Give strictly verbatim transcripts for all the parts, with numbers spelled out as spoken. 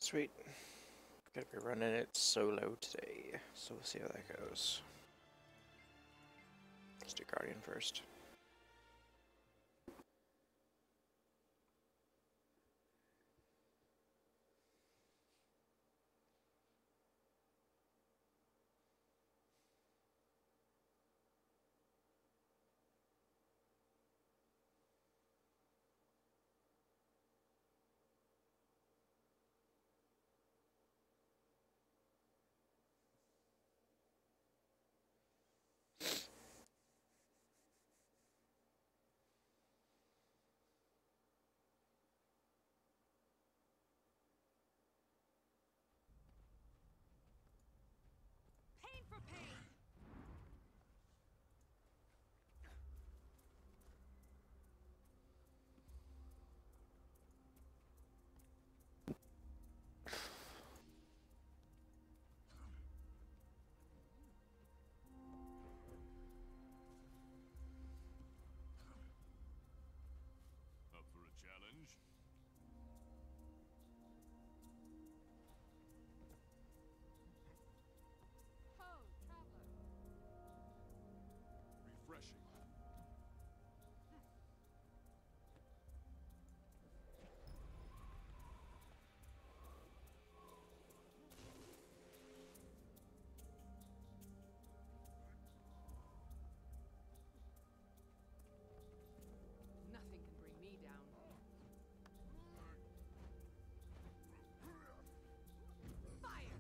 Sweet. Gonna be running it solo today, so we'll see how that goes. Let's do Guardian first. Pain for pain. Up for a challenge? Ho, traveler. Refreshing. Nothing can bring me down. Fire!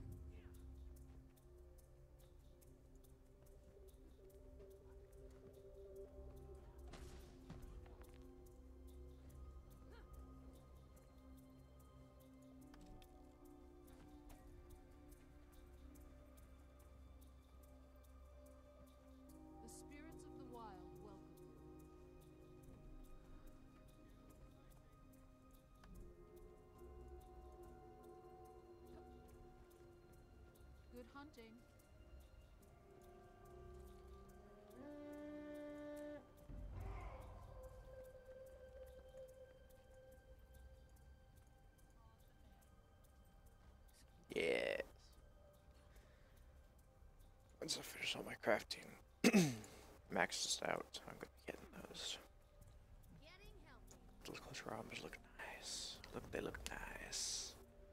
The spirits of the wild welcome you. Good hunting. Yeah. Once I finish all my crafting, maxed out, I'm gonna be getting those. Getting healthy. Those closer armors look nice. Look, they look nice.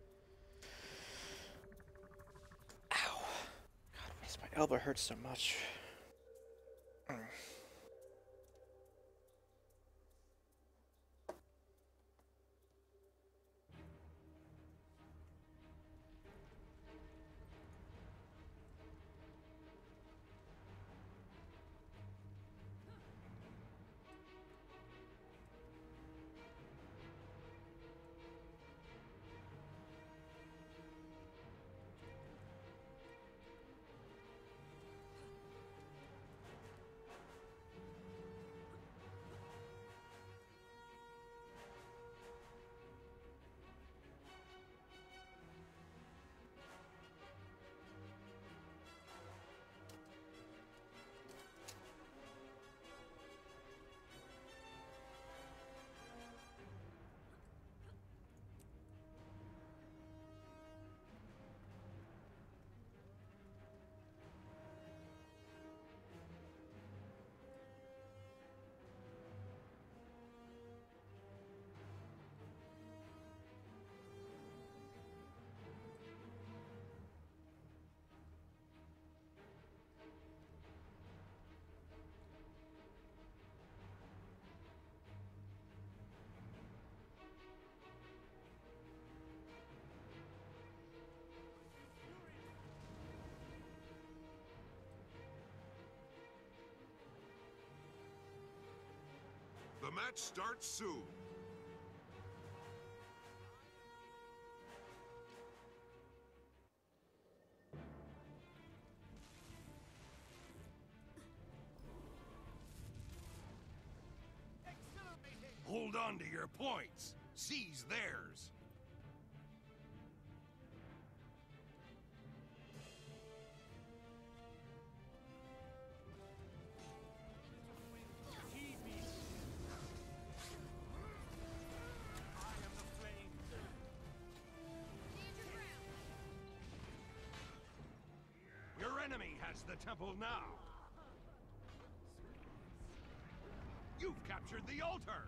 Ow! God, why does my elbow hurt so much? Mm. The match starts soon. Hold on to your points. Seize theirs. has the temple now. You've captured the altar.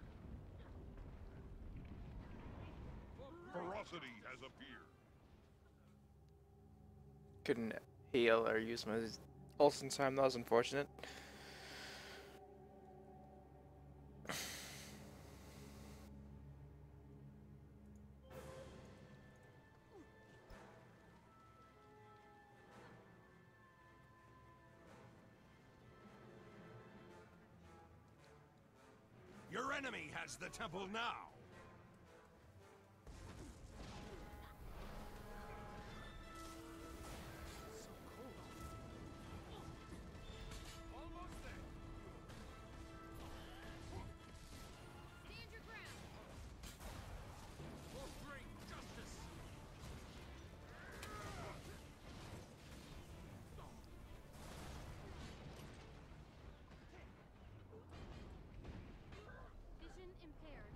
Ferocity has appeared. Couldn't heal or use my ult in time. That was unfortunate. Your enemy has the temple now. Almost there. Stand your ground. We'll bring justice. Vision impaired.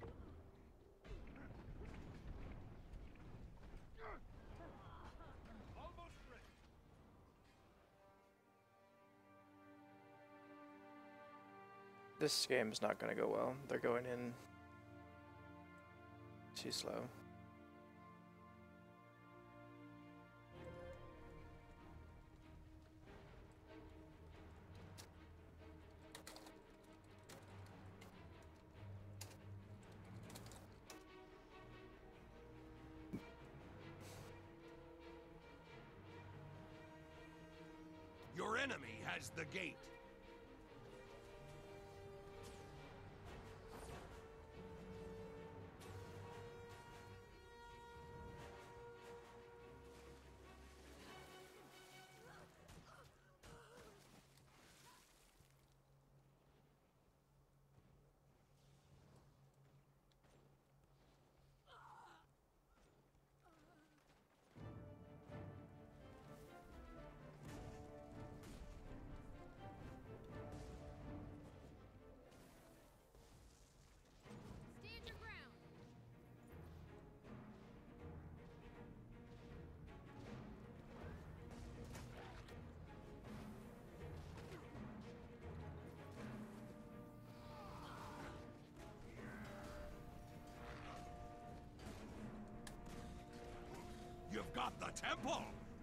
Almost ready. This game is not going to go well. They're going in too slow. Your enemy has the gate. Stand your ground. You've got the temple.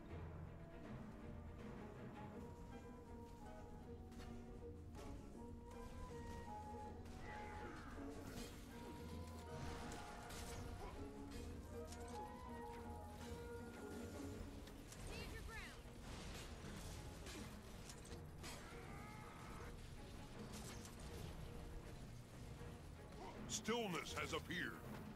Stand your ground. Stillness has appeared.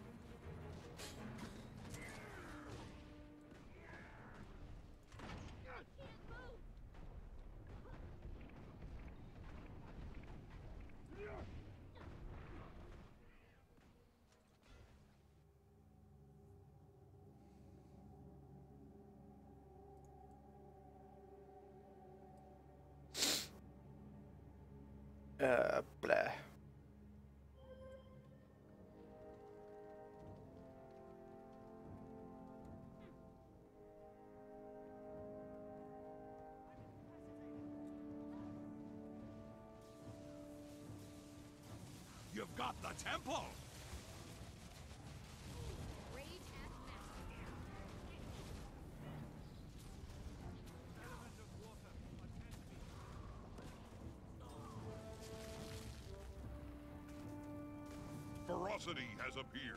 Uh, blah. You've got the temple. Rage at master. Ferocity has appeared.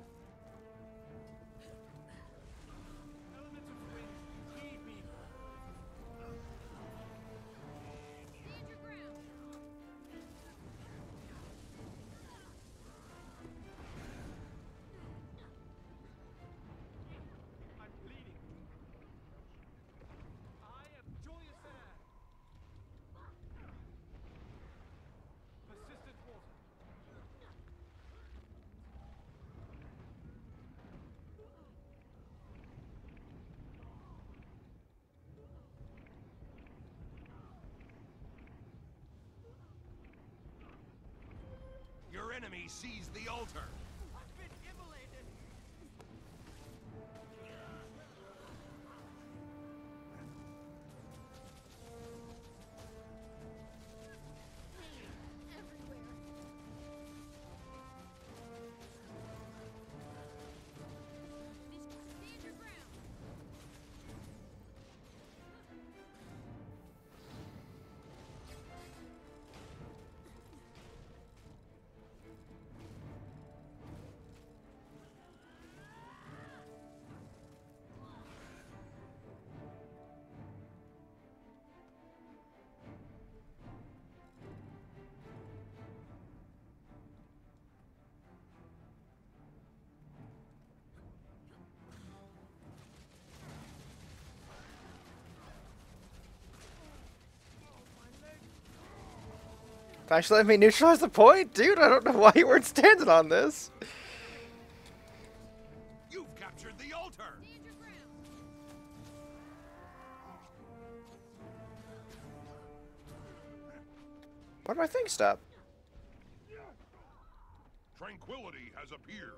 Stand your ground. I'm bleeding. I am joyous air. Persistent water. Your enemy sees the altar. I've been immolated. Actually, let me neutralize the point, dude. I don't know why you weren't standing on this. You've captured the altar. Stand your ground. Why did my thing stop? Tranquility has appeared.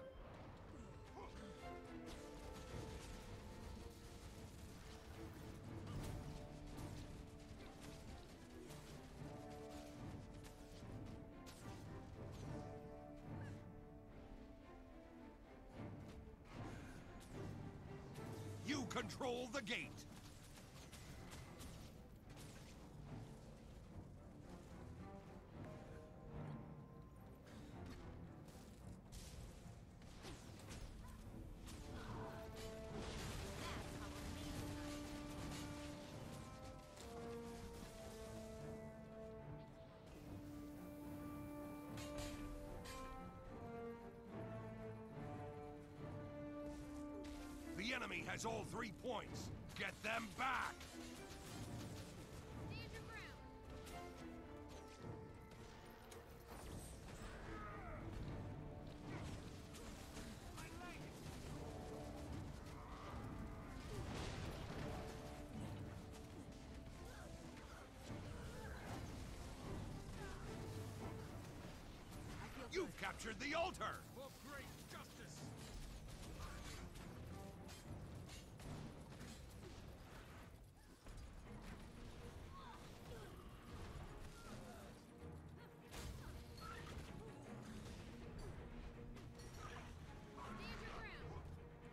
You control the gate. The enemy has all three points. Get them back. Stand your ground. You've captured the altar. For great justice. Stand your ground.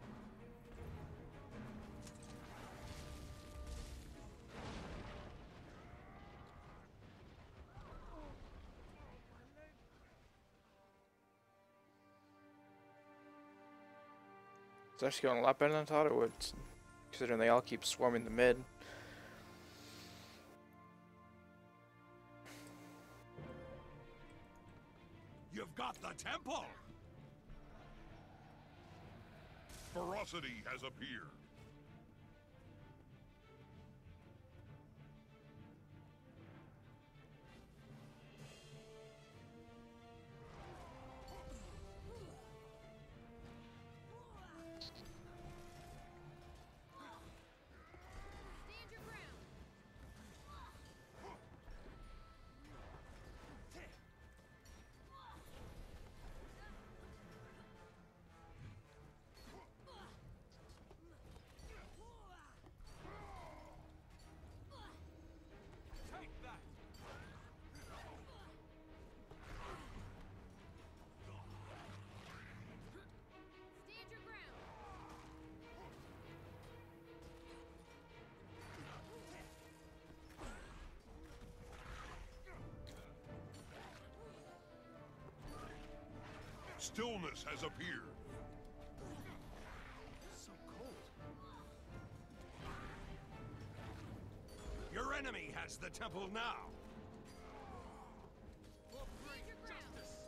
It's actually going a lot better than I thought it would, considering they all keep swarming the mid. You've got the temple. Ferocity has appeared. Stand your ground. Take that. Stand your ground. Stillness has appeared. So cold. Your enemy has the temple now. For great Stand your ground. justice.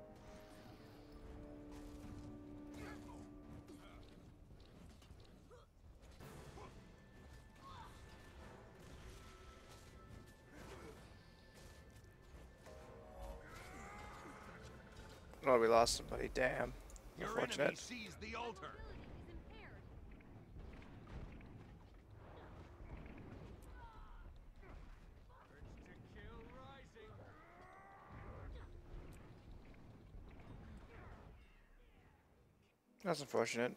Oh, we lost somebody. Damn. Your enemy Unfortunate. seized the altar. Ability is impaired. Urge to kill rising. That's unfortunate.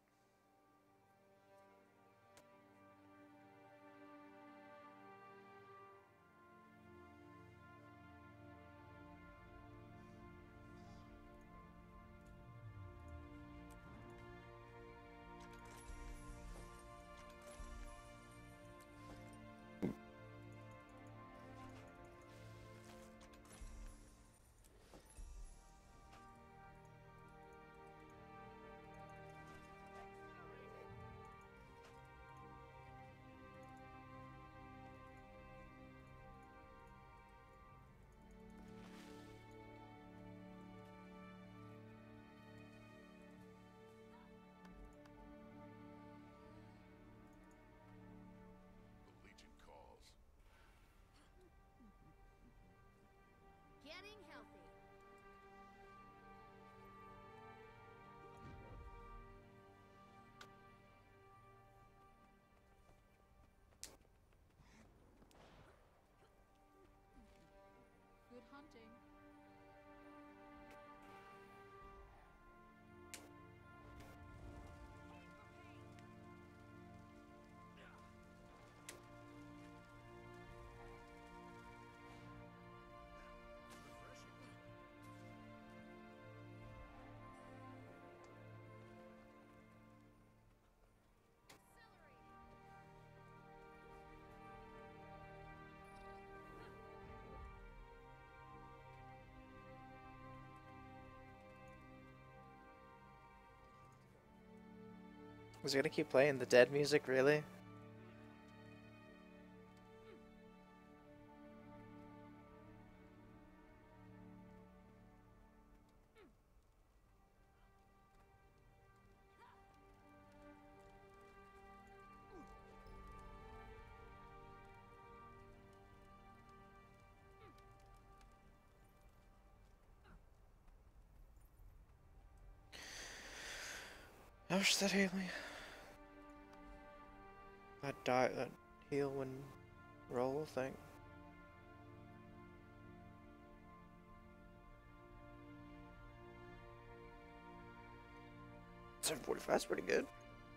Was he gonna keep playing the dead music, really? How much does that heal me? That die, that heal when roll thing. seven forty-five is pretty good.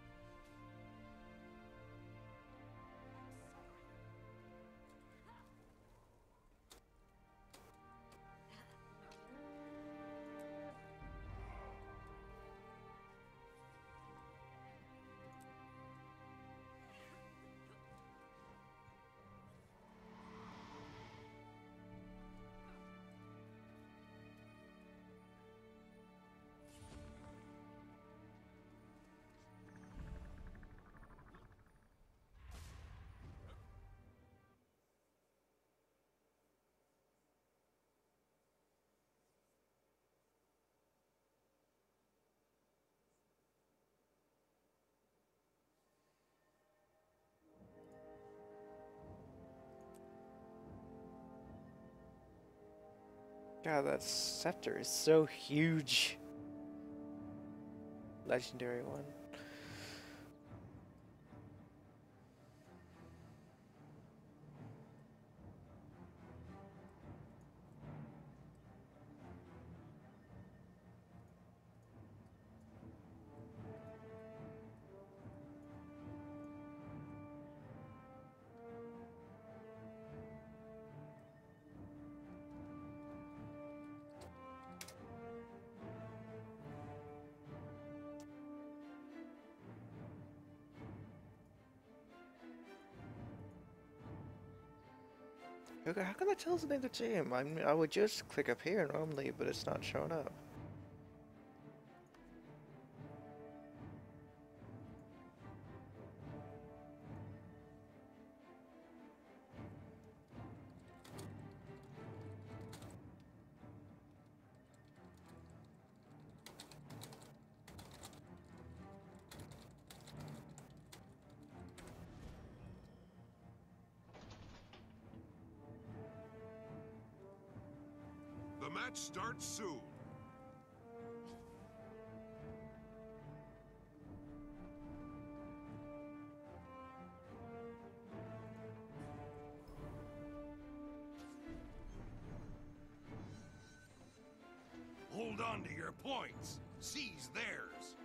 God, that scepter is so huge. Legendary one. Okay, how can I tell the name of the team? I mean, I would just click up here normally, but it's not showing up. The match starts soon. Hold on to your points. Seize theirs.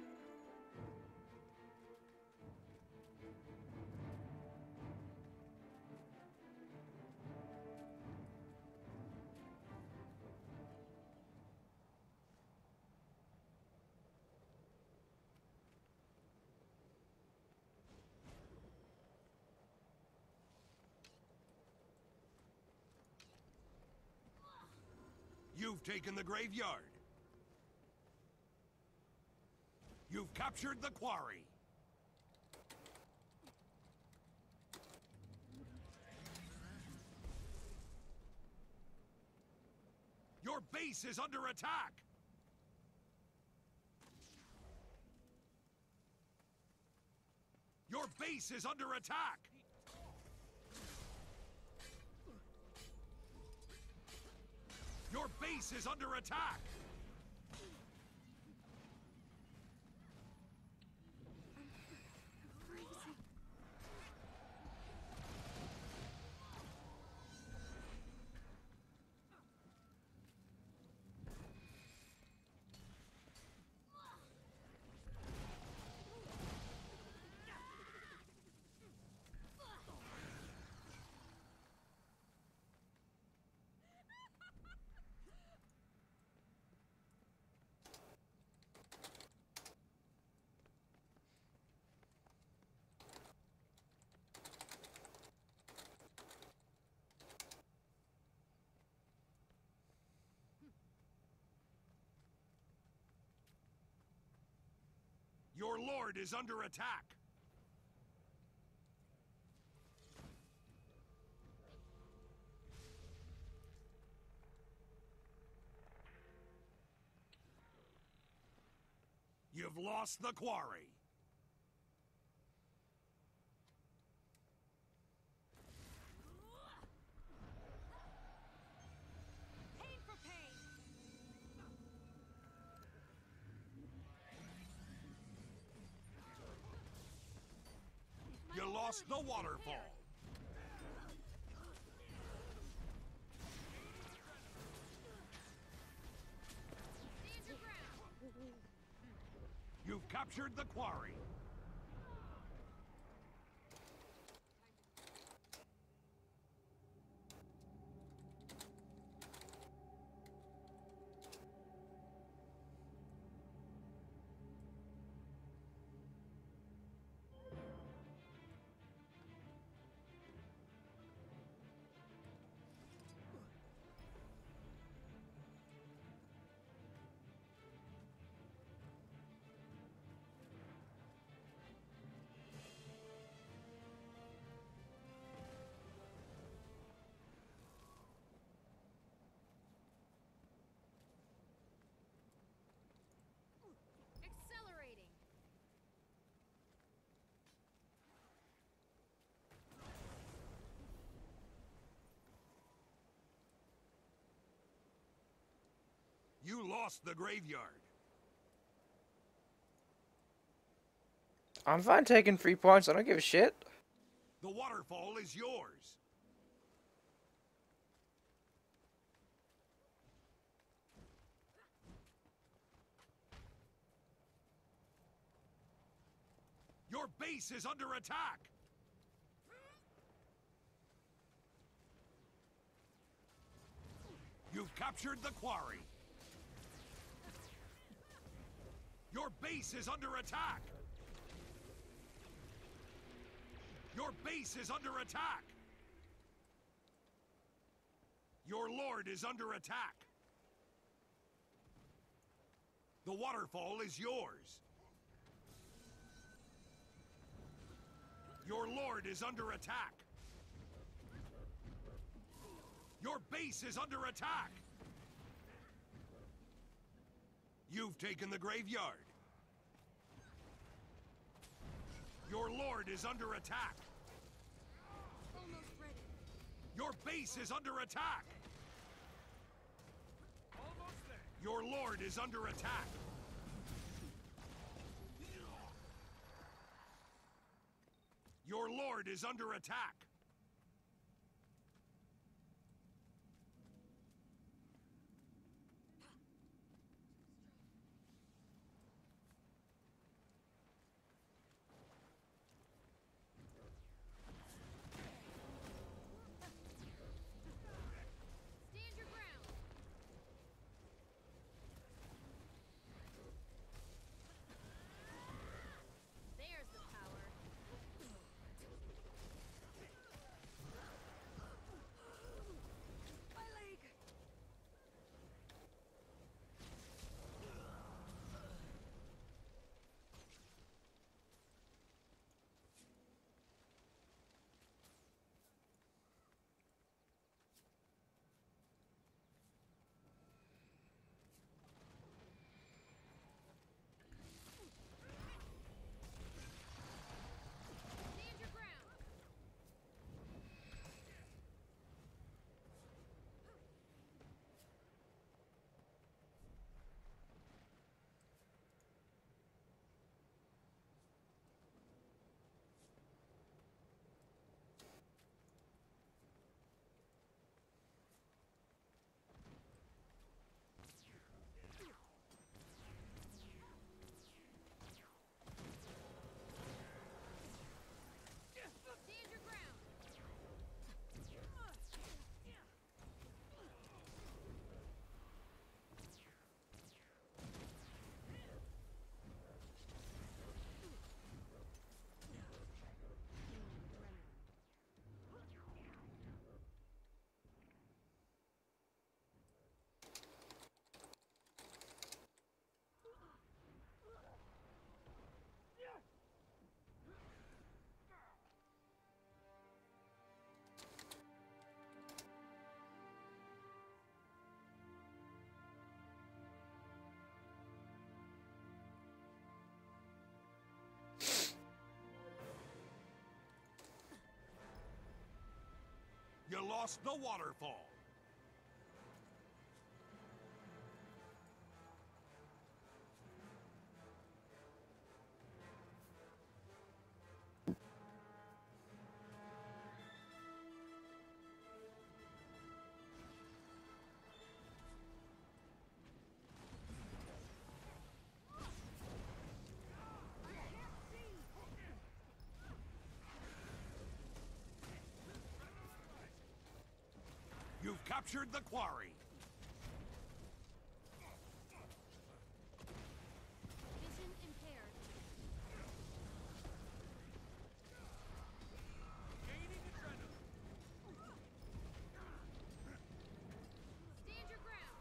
You've taken the graveyard. You've captured the quarry. Your base is under attack. Your base is under attack. Your base is under attack! lord is under attack. You've lost the quarry. Pain for pain. You lost the waterfall. Stand your ground. You've captured the quarry. Accelerating. You lost the graveyard. I'm fine taking free points. I don't give a shit. The waterfall is yours. Your base is under attack. You've captured the quarry. Your base is under attack. Your base is under attack. Your lord is under attack. The waterfall is yours. Your lord is under attack. Your base is under attack. You've taken the graveyard. Your lord is under attack. Almost ready. Your base is under attack. Almost there. Your lord is under attack. Your lord is under attack. Stand your ground. There's the power. You lost the waterfall. You've captured the quarry. Vision impaired. Gaining adrenaline. Stand your ground.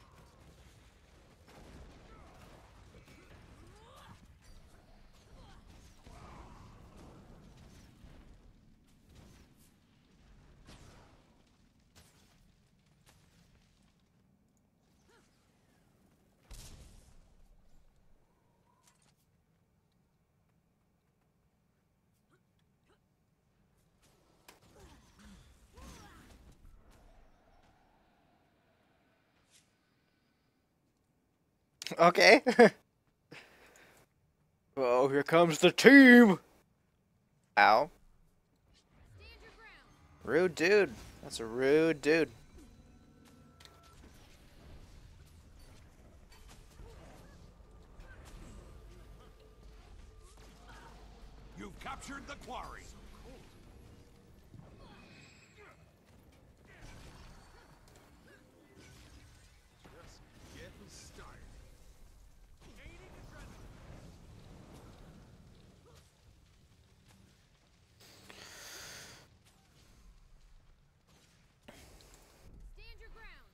Okay. Oh, here comes the team. Ow. Stand your ground. Rude dude. That's a rude dude. You've captured the quarry. Just getting started. Gaining adrenaline. Stand your ground.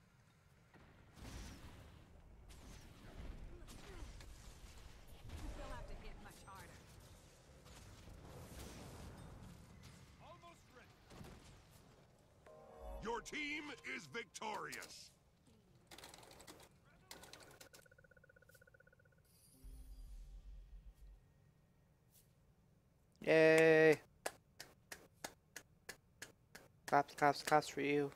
You'll have to hit much harder. Almost ready. Your team is victorious. Yay. Claps, claps, claps for you.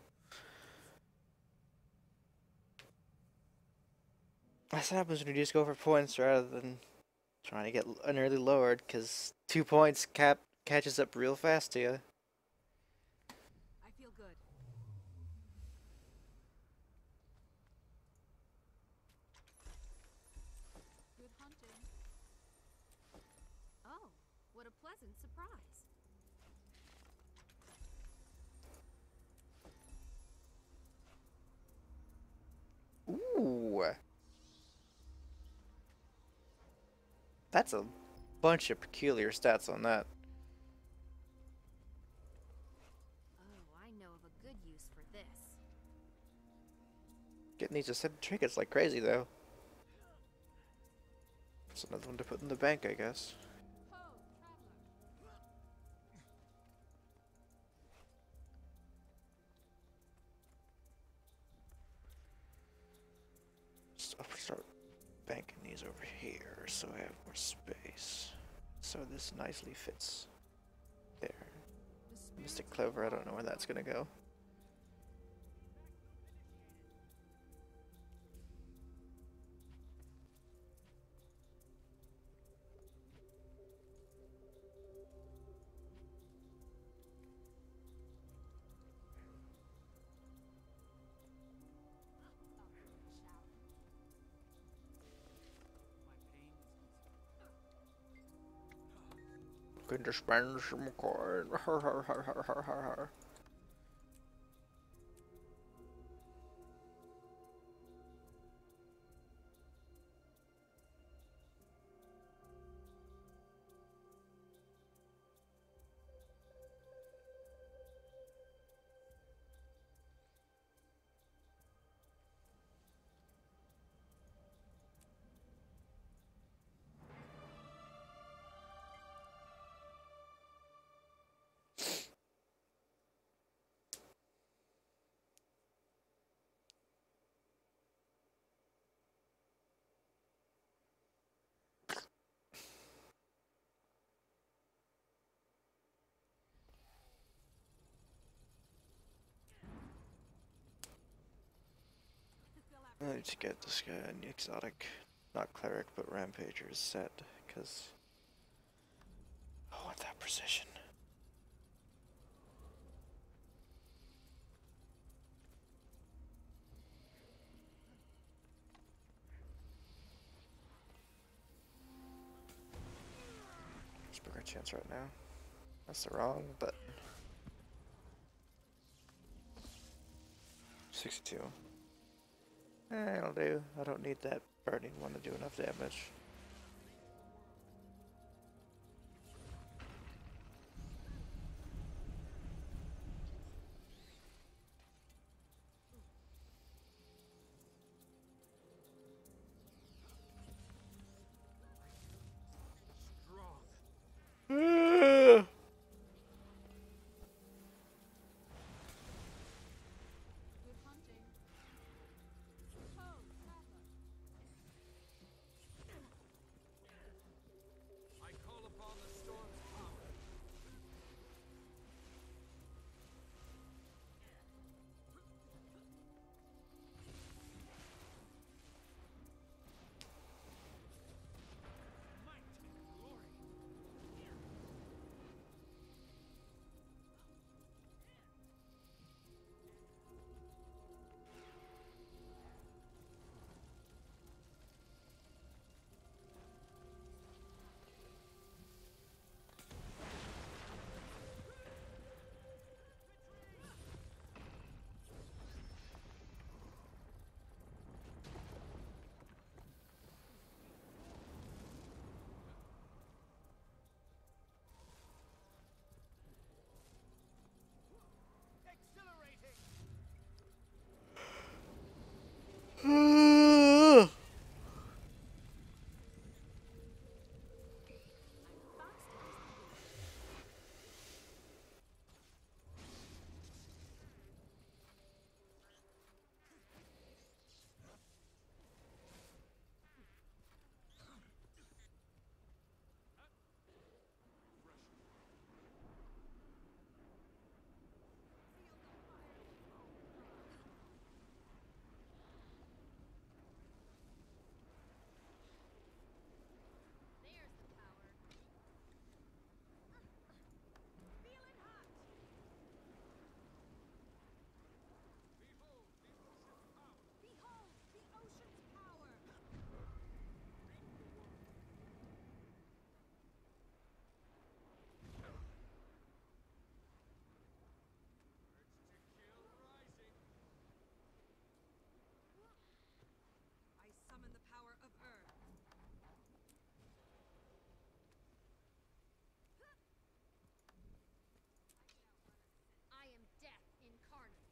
That's what happens when you just go for points rather than trying to get an early lowered, because two points cap catches up real fast to you. I feel good. Good hunting. Oh, what a pleasant surprise. Ooh. That's a bunch of peculiar stats on that. Oh, I know of a good use for this. Getting these ascended trinkets like crazy, though. It's another one to put in the bank, I guess. Ho, traveler. So I'll start banking these over here so I have more space. So this nicely fits there. The spirits Mystic of the Clover, I don't know wild where that's gonna go. Going to spend some coin. Har har har har har har har. I need to get this guy an exotic, not cleric, but rampager set, because I want that precision. There's a bigger chance right now. That's the wrong button. sixty-two. Eh, it'll do. I don't need that burning one to do enough damage. Strong. Good hunting. Ho, Kappa. I call upon the storm's power. Might and glory. Exhilarating. There's the power. Feeling hot. Behold the ocean's power. Behold the ocean's power. Read the world. Urge to kill rising. I summon the power of Earth. I am death incarnate.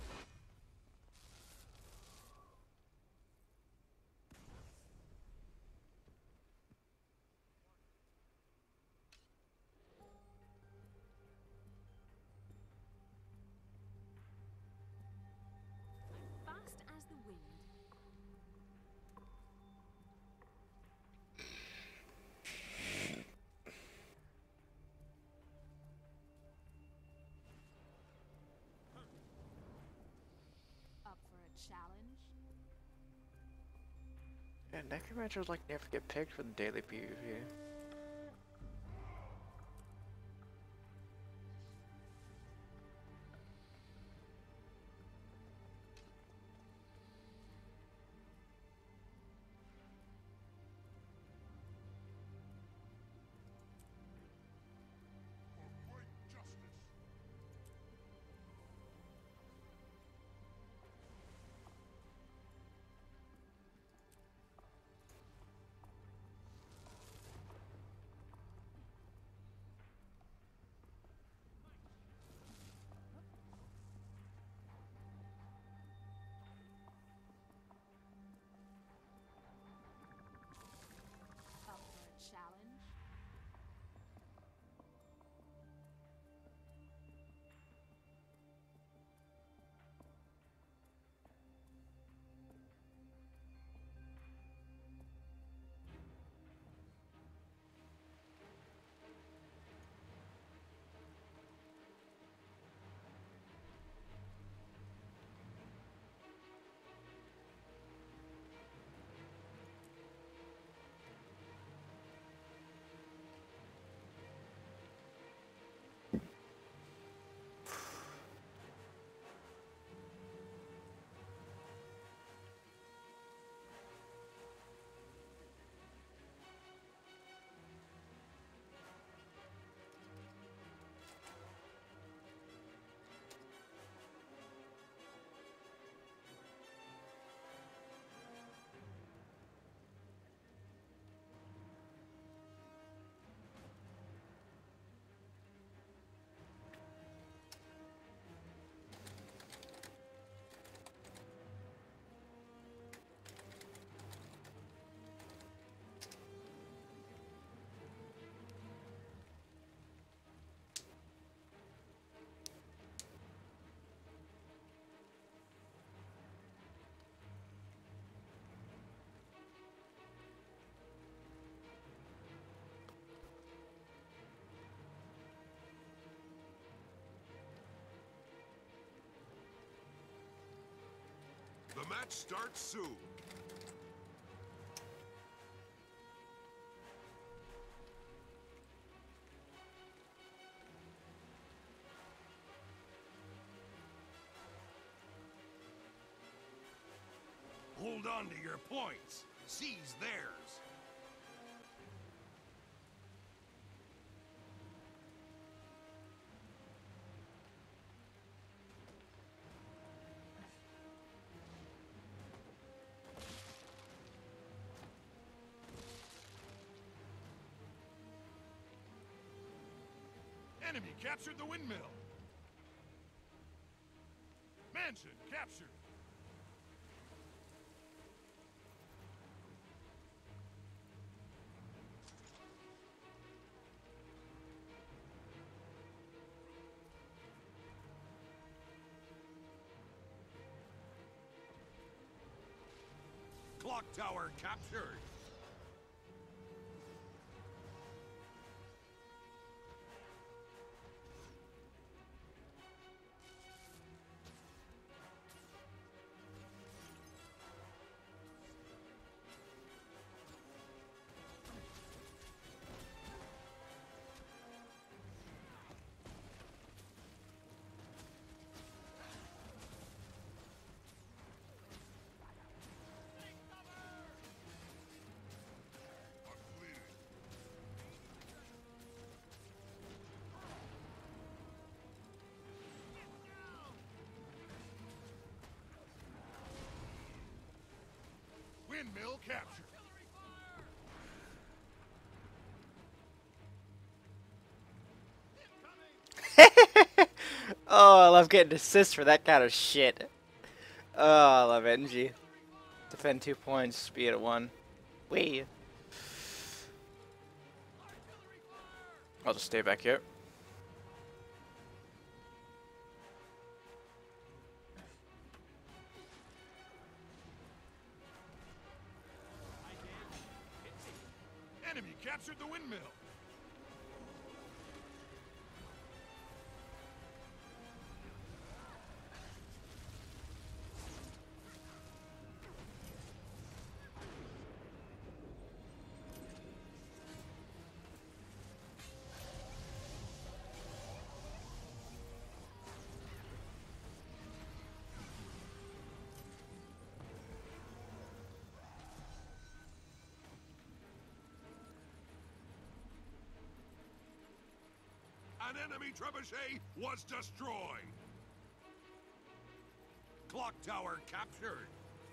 Fast as the wind. Up for a challenge? Yeah, necromancers like never get picked for the daily PvP. For great justice. match starts soon. Hold on to your points. Seize theirs. Enemy captured the windmill. Mansion captured. Clock tower captured. Windmill captured. Oh, I love getting assists for that kind of shit. Oh, I love N G. Defend two points, speed at one. Wee. I'll just stay back here. Enemy captured the windmill. An enemy trebuchet was destroyed. Clock tower captured.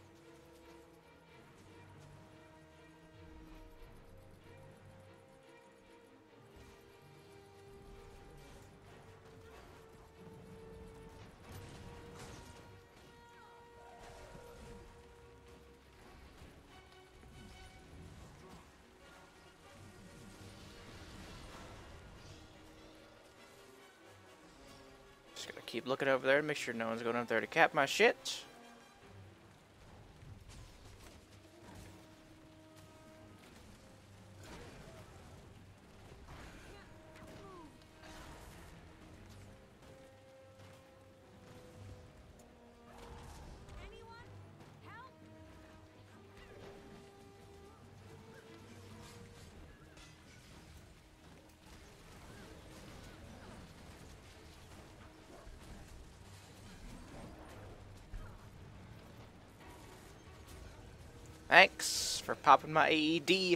Just gotta keep looking over there, make sure no one's going up there to cap my shit. Anyone? Help! Thanks for popping my A E D.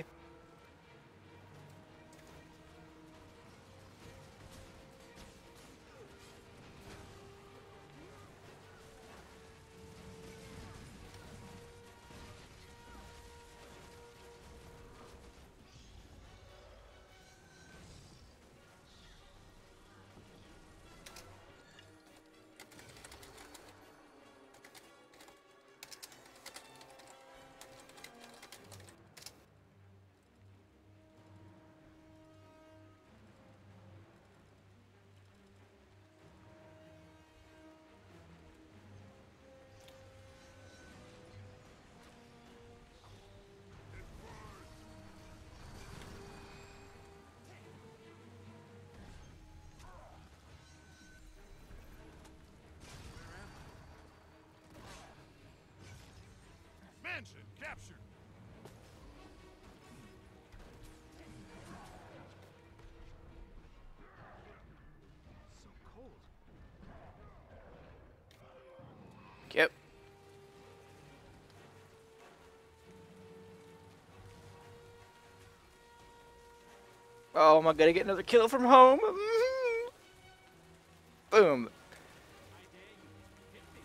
Mansion captured. So cold. Yep. Oh, am I gonna get another kill from home? Mm-hmm. Boom. I dare you. Hit me.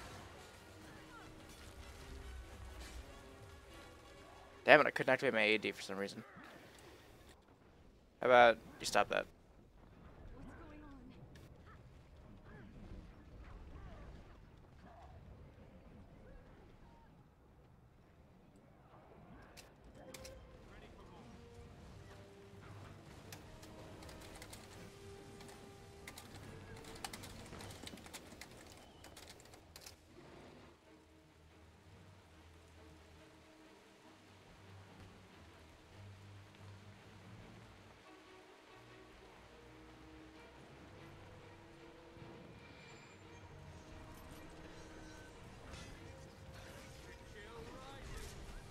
Damn it, I couldn't activate my A D for some reason. How about you stop that? What's going on? Ready for more. Chill rising.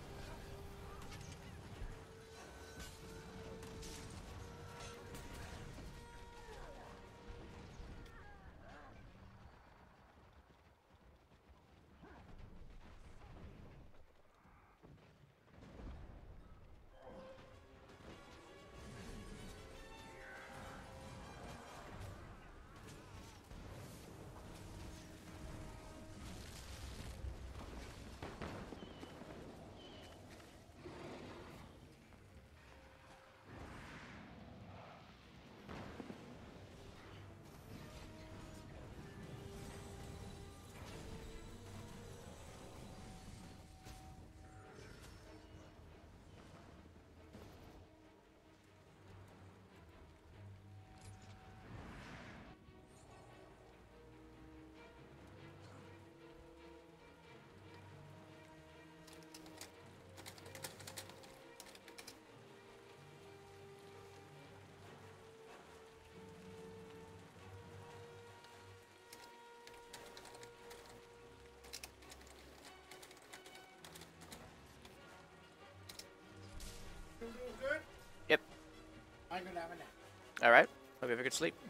Yep. I'm gonna have a nap. Alright. Hope you have a good sleep.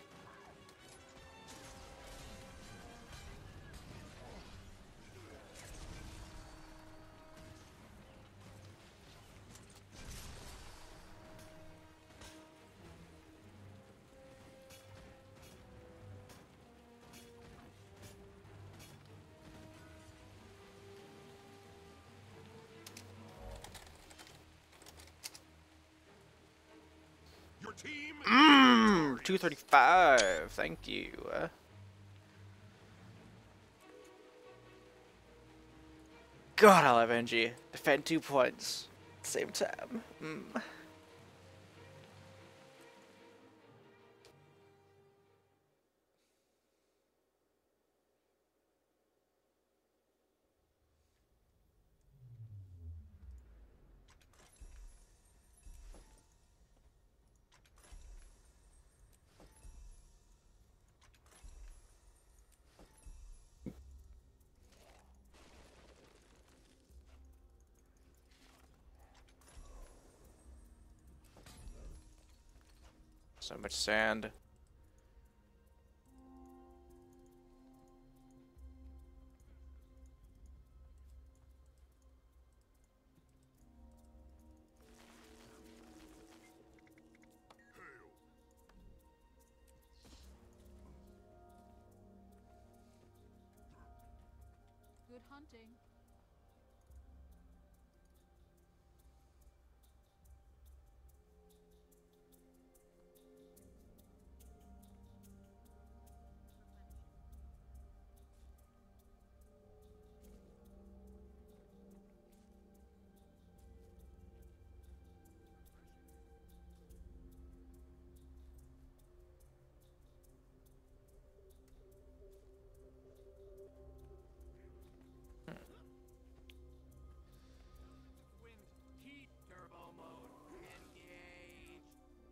Your team. Mmm, two thirty-five. Thank you. Uh, God, I love N G. Defend two points. Same time. Mm. So much sand. Good hunting. Wind. Heat. Turbo mode. Engage.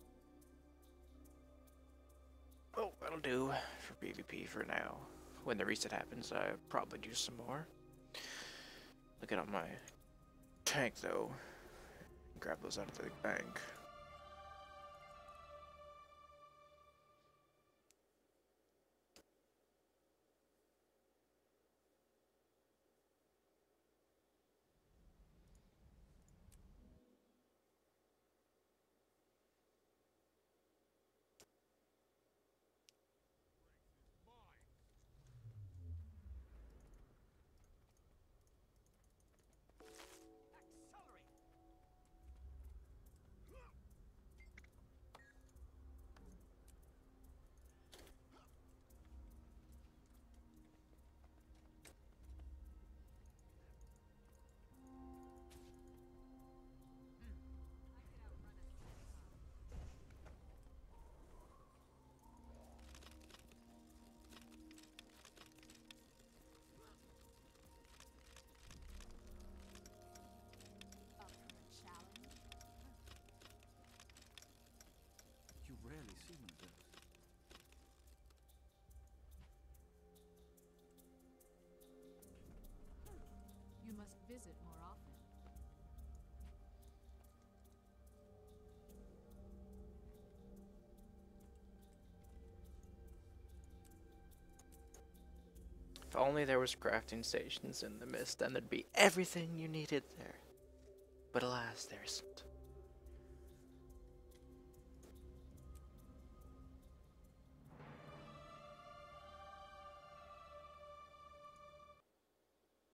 Oh, that'll do for PvP for now. When the reset happens, I'll probably do some more. Look at all my tank though. Grab those out of the bank. Up for a challenge? You rarely see one of those. You must visit more often. If only there was crafting stations in the mist, then there'd be everything you needed there. But alas, there isn't.